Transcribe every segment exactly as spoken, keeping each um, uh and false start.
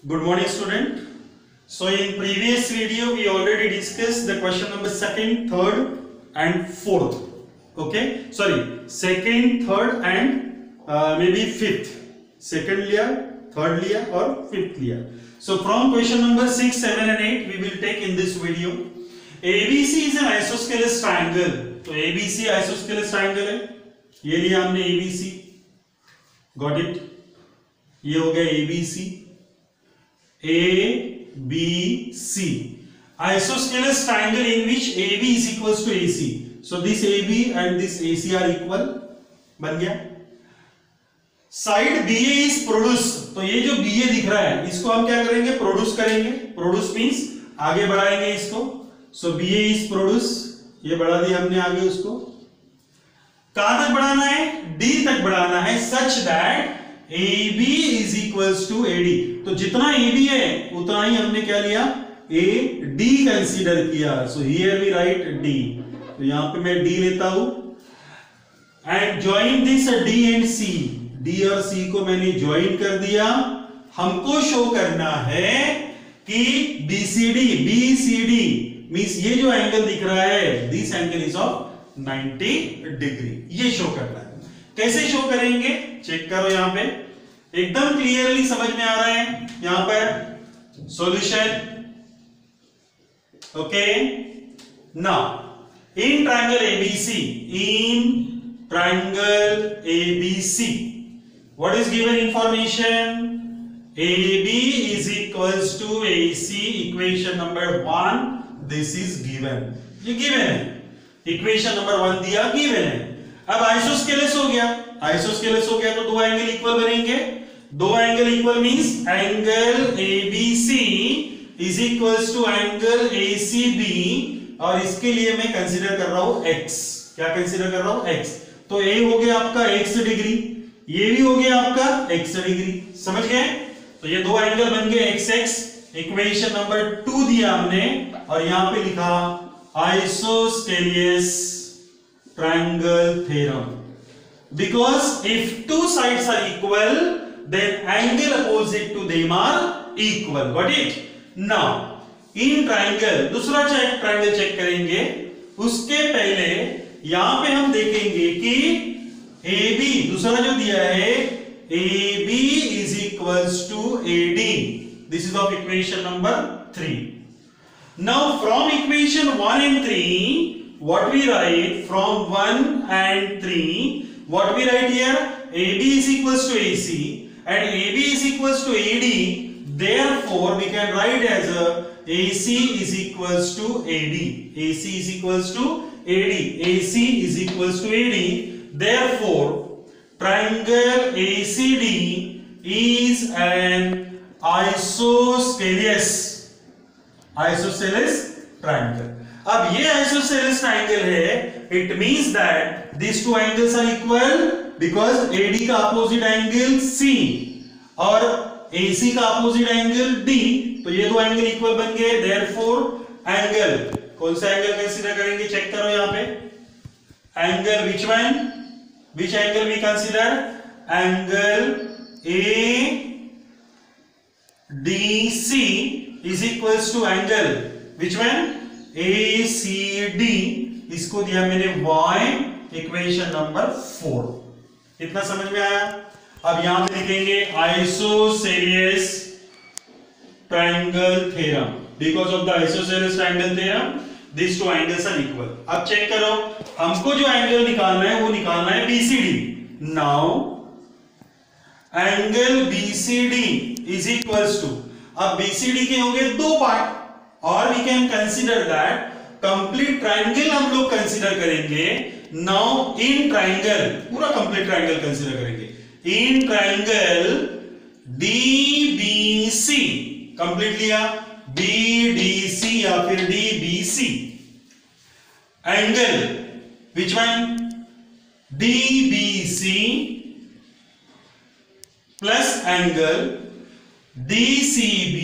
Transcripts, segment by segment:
Good morning, student. So in previous video we already discussed the question number second, third and fourth. Okay, sorry, second, third and uh, maybe fifth. Second लिया, third लिया और fifth लिया. So from question number six, seven and eight we will take in this video. A B C is an isosceles triangle. तो A B C isosceles triangle है. ये लिया हमने A B C. Got it? ये हो गया A B C. A B C isosceles triangle in which A B is equals to A C. So this A B and this A C are equal. बन गया. Side B A is produce. तो ये जो B A दिख रहा है इसको हम क्या करेंगे? प्रोड्यूस करेंगे. प्रोड्यूस मीन्स आगे बढ़ाएंगे इसको. So B A is produce. ये बढ़ा दिया हमने आगे उसको. कहां तक बढ़ाना है? D तक बढ़ाना है such that A B is equals to A D. तो जितना A B है उतना ही हमने क्या लिया? A D कंसीडर किया. So here we write D. तो यहां पे मैं D लेता हूं. And join this D and C. D और C को मैंने ज्वाइन कर दिया. हमको शो करना है कि B C D B C D means ये जो एंगल दिख रहा है this angle is of ninety degree. ये शो करना है. कैसे शो करेंगे? चेक करो यहां पे एकदम क्लियरली समझ में आ रहा है. यहां पर solution. Okay, now in triangle A B C, in triangle A B C, what is given information? A B is equals to A C. Equation number one, this is given. ये given है. Equation number one दिया, given है. अब isosceles हो गया. Isosceles हो गया तो दो एंगल इक्वल बनेंगे. दो angle equal means angle A B C is equals to angle A C B और इसके लिए मैं कंसीडर कर रहा हूं x. क्या कंसीडर कर रहा हूं? x. तो A हो गया आपका x डिग्री, ये भी हो गया आपका x डिग्री. समझ गए? तो ये दो एंगल बन गए x x. Equation number two दिया हमने और यहां पे लिखा isosceles triangle theorem. Because if two sides are equal, then angle opposite to them are equal. Got it? Now in triangle दूसरा चेक ट्रायंगल चेक करेंगे. उसके पहले यहां पे हम देखेंगे कि A B दूसरा जो दिया है A B is equals to A D. This is of equation number three. Now from equation one and three, what we write from one and three, what we write here? A B is equals to A C and A B is equals to A D. Therefore, we can write as a A C is equals to A D. A C is equals to A D. A C is equals to A D. Therefore, triangle A C D is an isosceles isosceles triangle. अब ये isosceles triangle है. It means that these two angles are equal because A D का opposite angle C और A C का opposite angle D. तो ये दो angle equal बन गए. Therefore एंगल कौन सा एंगल कंसीडर करेंगे? चेक करो यहाँ पे. Angle which one? Which angle we consider? Angle A D C is equals to angle which one? A C D. इसको दिया मैंने y. Equation number four. इतना समझ में आया? अब यहां पे लिखेंगे isosceles triangle theorem. Because of the isosceles triangle theorem, these two angles are equal. अब चेक करो, हमको जो एंगल निकालना है वो निकालना है B C D. Now angle B C D is equals to, अब B C D के हो गए दो पार्ट और we can consider that complete triangle हम लोग कंसीडर करेंगे. नाउ इन ट्रायंगल पूरा कंप्लीट ट्रायंगल कंसीडर करेंगे. In triangle D B C complete लिया, B D C या फिर D B C. Angle which one? D B C plus angle D C B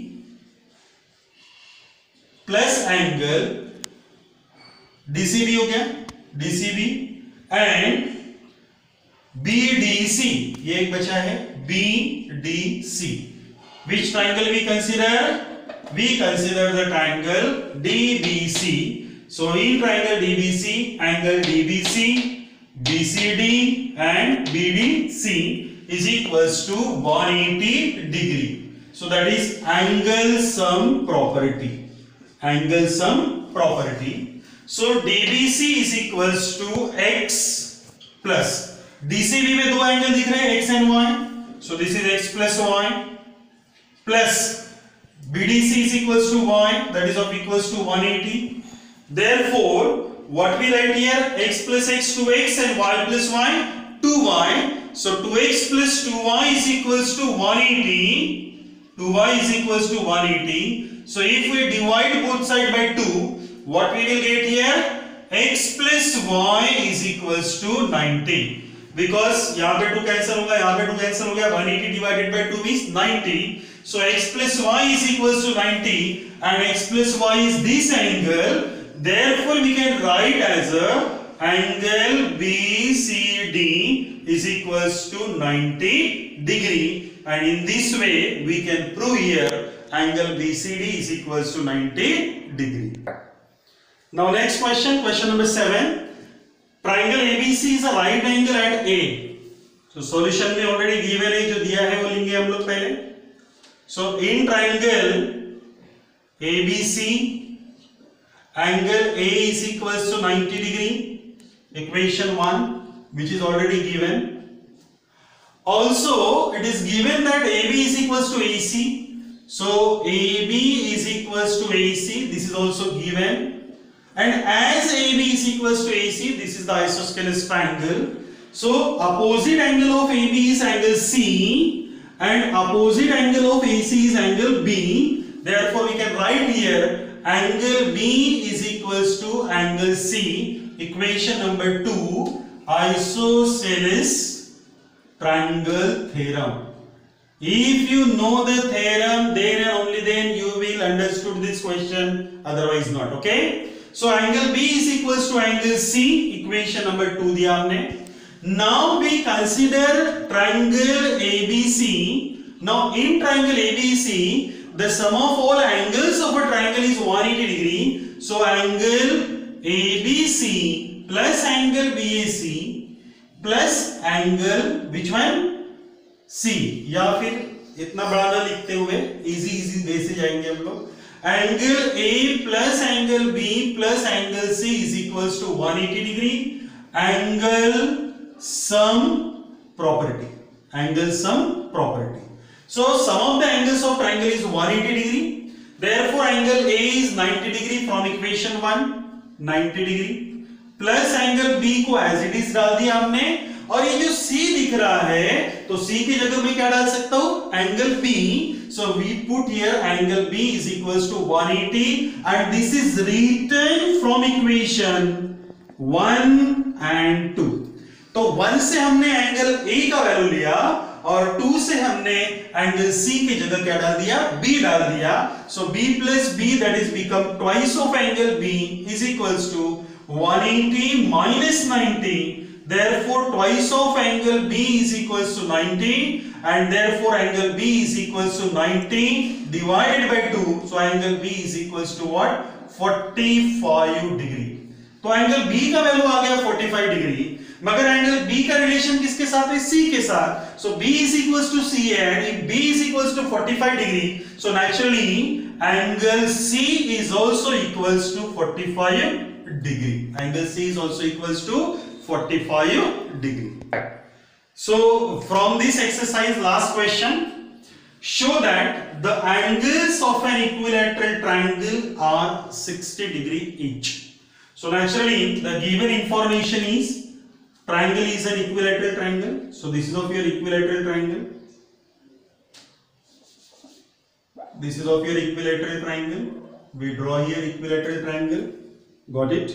plus angle D C B हो गया D C B and B D C. ये एक बचा है B D C. Which triangle we consider? We consider the triangle D B C. So in triangle D B C, angle D B C, B C D and B D C is equals to one hundred eighty degree. So that is angle sum property. Angle sum property. So D B C is equals to x plus D C B में दो angle दिख रहे हैं x and y. So this is x plus y plus B D C is equals to y, that is of equals to one hundred eighty. Therefore, what we write here, x plus x two x and y plus y two y. So two x plus two y is equals to one hundred eighty. two y is equals to one hundred eighty. So if we divide both sides by two, what we will get here? X plus y is equals to ninety. Because यहाँ पे two cancel होगा, यहाँ पे two cancel हो गया, one hundred eighty divided by two is ninety. So x plus y is equals to ninety and x plus y is this angle. Therefore we can write as a angle B C D is equals to ninety degree, and in this way we can prove here angle B C D is equals to ninety degree. Now next question, question number seven. Triangle A B C is a right angle at A. So solution में already given है, जो दिया है वो लेंगे हम लोग पहले. So in triangle A B C, angle A is equals to ninety degree. Equation one, which is already given. Also, it is given that A B is equals to A C. So A B is equals to A C. This is also given. And as A B is equals to A C, this is the isosceles triangle. So opposite angle of A B is angle C and opposite angle of A C is angle B. Therefore we can write here angle B is equals to angle C. Equation number two, isosceles triangle theorem. If you know the theorem, then and only then you will understood this question, otherwise not. Okay. So angle B is equals to angle C. Equation number two दिया हमने. Now we consider triangle A B C. Now in triangle A B C, the sum of all angles of a triangle is one hundred eighty degree. So angle A B C plus angle B A C plus angle which one? C. या फिर इतना बड़ा ना लिखते हुए easy easy वे से जाएंगे हम लोग. Angle A plus angle B plus angle C is equals to one hundred eighty degree. Angle sum property. Angle sum property. So sum of the angles of triangle is one hundred eighty degree. Therefore angle A is ninety degree from equation one. ninety degree. Plus angle B को as it is डाल दिया हमने. और ये जो C दिख रहा है, तो C की जगह मैं क्या डाल सकता हूँ? Angle B. So we put here angle B is equals to one hundred eighty, and this is written from equation one and two. तो one से हमने angle A का वैल्यू लिया और two से हमने angle C की जगह क्या डाल दिया? B डाल दिया. So B plus B, that is become twice of angle B is equals to one hundred eighty minus ninety. Therefore twice of angle B is equals to ninety, and therefore angle B is equals to ninety divided by two. So angle B is equals to what? forty-five degree. तो angle B का value आ गया forty-five degree, मगर angle B का relation किसके साथ है? C के साथ. So B is equals to C, and if B is equals to forty-five degree, so naturally angle C is also equals to forty-five degree. Angle C is also equals to forty-five degree. So from this exercise, last question, show that the angles of an equilateral triangle are sixty degree each. So naturally the given information is triangle is an equilateral triangle. So this is of your equilateral triangle. This is of your equilateral triangle. We draw here equilateral triangle. Got it?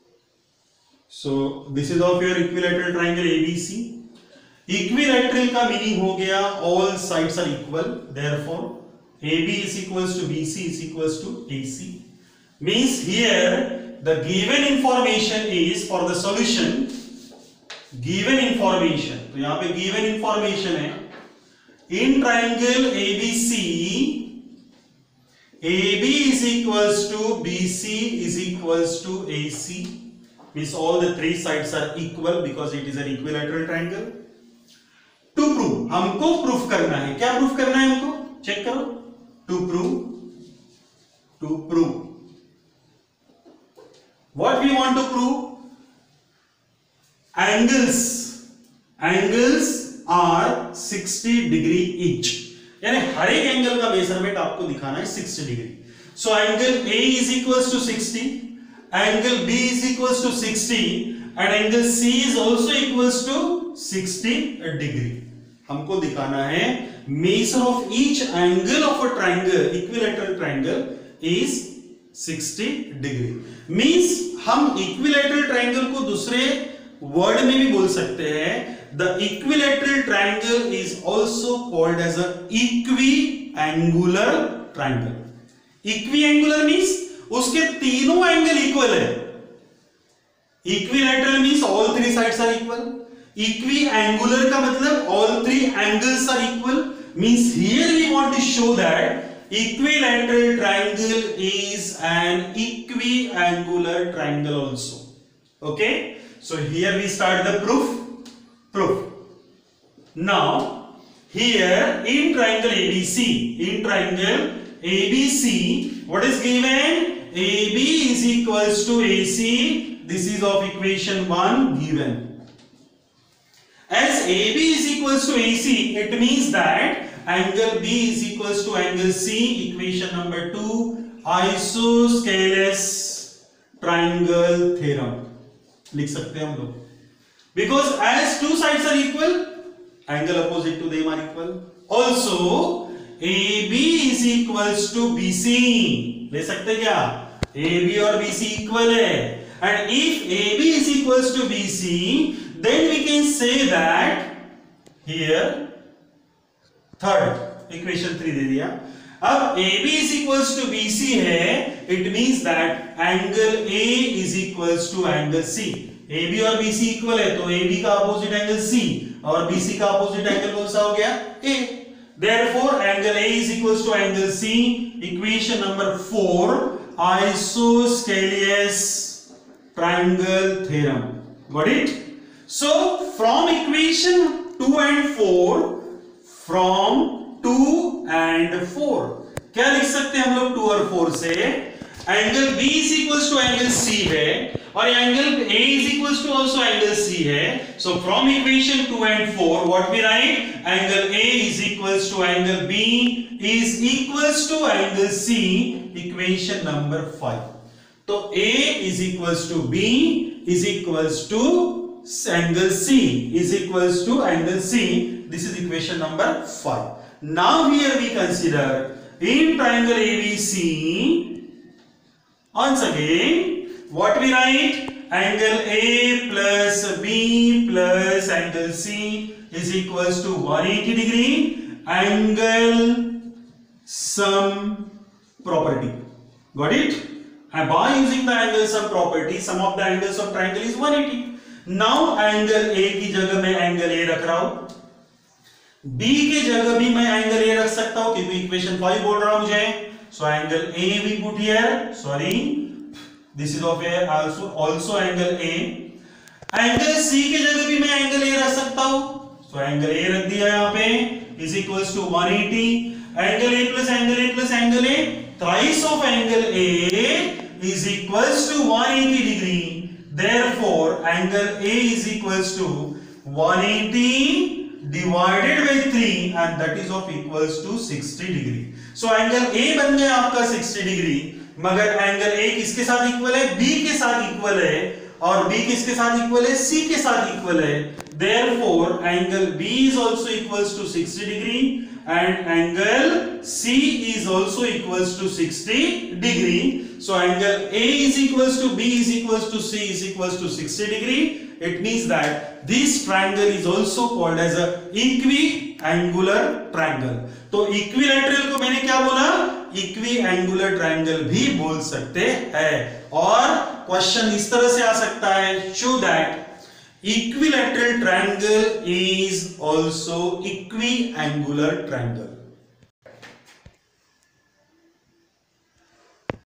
So this is of your equilateral triangle A B C. Equilateral का meaning हो गया all sides are equal. Therefore A B is equals to B C is equals to A C. Means here the given information is for the solution. Given information. तो यहाँ पे given information है in triangle A B C, A B is equals to B C is equals to A C, means all the three sides are equal because it is an equilateral triangle. To prove, हमको proof करना है, क्या proof करना है हमको, check करो. To prove, to prove, what we want to prove? Angles, angles are sixty degree each. यानी हर एक एंगल का मेजरमेंट आपको दिखाना है sixty degree. So angle A is equals to sixty, angle B is equals to sixty, and angle C is also equals to sixty degree. हमको दिखाना है measure of each angle of a triangle, equilateral triangle is sixty degree. Means हम equilateral triangle को दूसरे word में भी बोल सकते हैं. The equilateral triangle is also called as a equiangular triangle. Equiangular means उसके तीनों एंगल इक्वल है. Equilateral means all three sides are equal. Equiangular का मतलब all three angles are equal. Means here we want to show that equilateral triangle is an equiangular triangle also. Okay? So here we start the proof. Proof. Now here in triangle A B C, in triangle A B C, what is given? A B is equals to A C. This is of equation one given. As A B is equals to A C, it means that angle B is equals to angle C. Equation number two, isosceles triangle theorem. लिख सकते हैं हम लोग. Because as two sides are equal, angle opposite to them are equal. Also, A B is equals to B C. ले सकते हैं क्या? A B और B C equal है. And if A B is equals to B C, then we can say that here third equation three दे दिया. अब A B is equals to B C है, it means that angle A is equals to angle C. A B और B C equal है, तो A B का opposite angle C और B C का opposite angle कौन सा हो गया? A. Therefore, angle A is equals to angle C. Equation number four, isosceles triangle theorem. Got it? So, from equation two and four, from two and four, क्या लिख सकते हैं हम लोग two और four से? Angle B is equals to angle C है और angle A is equals to also angle C है. So from equation two and four, what we write? Angle A is equals to angle B is equals to angle C. Equation number five. तो A is equals to B is equals to angle C is equals to angle C. This is equation number five. Now here we consider in triangle A B C. Once again, what we write? Angle A plus B plus angle C is equals to one hundred eighty degree. Angle sum property. Got it? And by using the angle sum property, sum of the angles of triangle is one hundred eighty. Now angle A की जगह मैं angle A रख रहा हूं, B के जगह भी मैं angle A रख सकता हूं क्योंकि equation five बोल रहा हूं मुझे. So angle A we put here. Sorry, this is of A also also angle A. Angle C के जगह भी मैं angle A रख सकता हूं. So angle A रख दिया यहाँ पे is equals to one hundred eighty. Angle A plus angle A plus angle A, thrice of angle A is equals to one hundred eighty degree. Therefore, angle A is equals to one hundred eighty divided by three, and that is of equals to sixty degree. So angle A बन गया आपका sixty degree, मगर angle A किसके साथ equal है? B के साथ equal है, और B किसके साथ इक्वल है? C के साथ इक्वल है. Therefore, angle B is also equals to sixty degree, and angle C is also equals to sixty degree. So angle A is equals to B is equals to C is equals to sixty degree. It means that this triangle is also called as a equiangular triangle. तो equilateral को मैंने क्या बोला? इक्विएंगुलर triangle भी बोल सकते हैं. और क्वेश्चन इस तरह से आ सकता है, show that Equilateral triangle is also equiangular triangle.